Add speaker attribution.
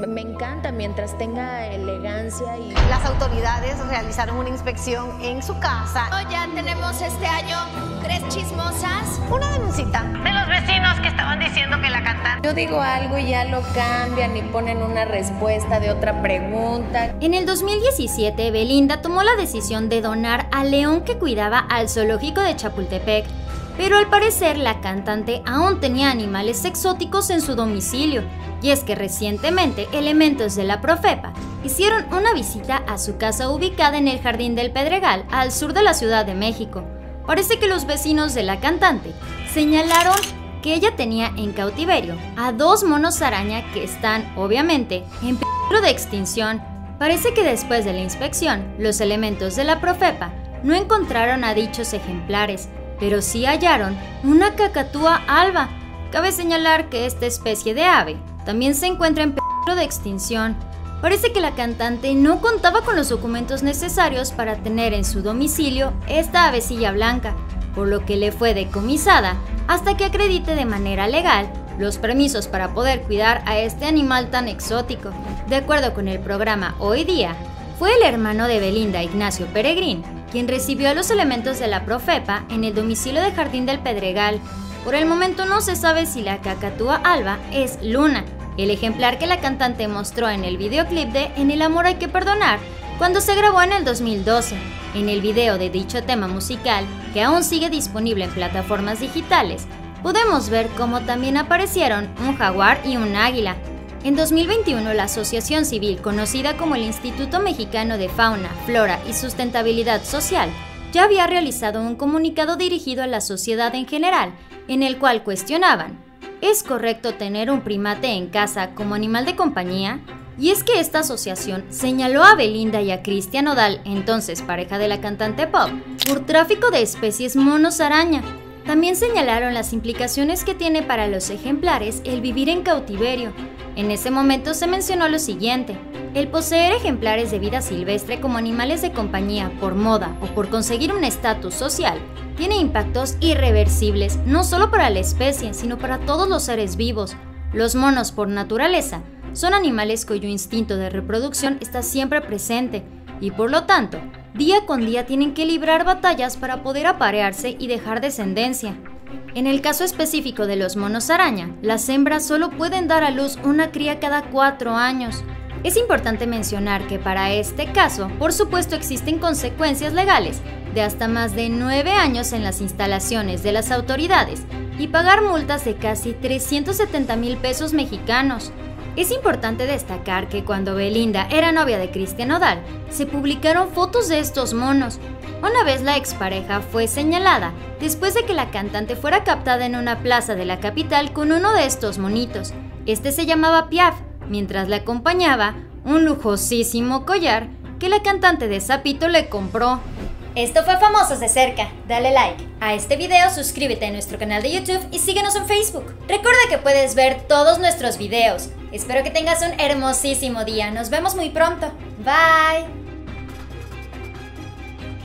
Speaker 1: Me encanta mientras tenga elegancia y...
Speaker 2: Las autoridades realizaron una inspección en su casa.
Speaker 3: Ya tenemos este año 3 chismosas.
Speaker 2: Una denuncita de los vecinos que estaban diciendo que la cantante...
Speaker 1: Yo digo algo y ya lo cambian y ponen una respuesta de otra pregunta.
Speaker 4: En el 2017, Belinda tomó la decisión de donar al león que cuidaba al zoológico de Chapultepec, pero al parecer la cantante aún tenía animales exóticos en su domicilio, y es que recientemente elementos de la Profepa hicieron una visita a su casa ubicada en el Jardín del Pedregal, al sur de la Ciudad de México. Parece que los vecinos de la cantante señalaron que ella tenía en cautiverio a 2 monos araña que están, obviamente, en peligro de extinción. Parece que después de la inspección, los elementos de la Profepa no encontraron a dichos ejemplares, pero sí hallaron una cacatúa alba. Cabe señalar que esta especie de ave también se encuentra en peligro de extinción. Parece que la cantante no contaba con los documentos necesarios para tener en su domicilio esta avecilla blanca, por lo que le fue decomisada hasta que acredite de manera legal los permisos para poder cuidar a este animal tan exótico. De acuerdo con el programa Hoy Día, fue el hermano de Belinda, Ignacio Peregrín, quien recibió a los elementos de la Profepa en el domicilio de Jardín del Pedregal. Por el momento no se sabe si la cacatúa alba es Luna, el ejemplar que la cantante mostró en el videoclip de En el amor hay que perdonar, cuando se grabó en el 2012. En el video de dicho tema musical, que aún sigue disponible en plataformas digitales, podemos ver cómo también aparecieron un jaguar y un águila. En 2021, la asociación civil conocida como el Instituto Mexicano de Fauna, Flora y Sustentabilidad Social ya había realizado un comunicado dirigido a la sociedad en general, en el cual cuestionaban: ¿es correcto tener un primate en casa como animal de compañía? Y es que esta asociación señaló a Belinda y a Cristian Nodal, entonces pareja de la cantante pop, por tráfico de especies monos araña. También señalaron las implicaciones que tiene para los ejemplares el vivir en cautiverio. En ese momento se mencionó lo siguiente: el poseer ejemplares de vida silvestre como animales de compañía por moda o por conseguir un estatus social tiene impactos irreversibles no solo para la especie, sino para todos los seres vivos. Los monos, por naturaleza, son animales cuyo instinto de reproducción está siempre presente y, por lo tanto, día con día tienen que librar batallas para poder aparearse y dejar descendencia. En el caso específico de los monos araña, las hembras solo pueden dar a luz una cría cada 4 años. Es importante mencionar que para este caso, por supuesto, existen consecuencias legales de hasta más de 9 años en las instalaciones de las autoridades y pagar multas de casi 370,000 pesos mexicanos. Es importante destacar que cuando Belinda era novia de Cristian Nodal, se publicaron fotos de estos monos. Una vez la expareja fue señalada después de que la cantante fuera captada en una plaza de la capital con uno de estos monitos. Este se llamaba Piaf, mientras la acompañaba un lujosísimo collar que la cantante de Zapito le compró.
Speaker 5: Esto fue Famosos de Cerca. Dale like a este video, suscríbete a nuestro canal de YouTube y síguenos en Facebook. Recuerda que puedes ver todos nuestros videos. Espero que tengas un hermosísimo día. Nos vemos muy pronto. Bye.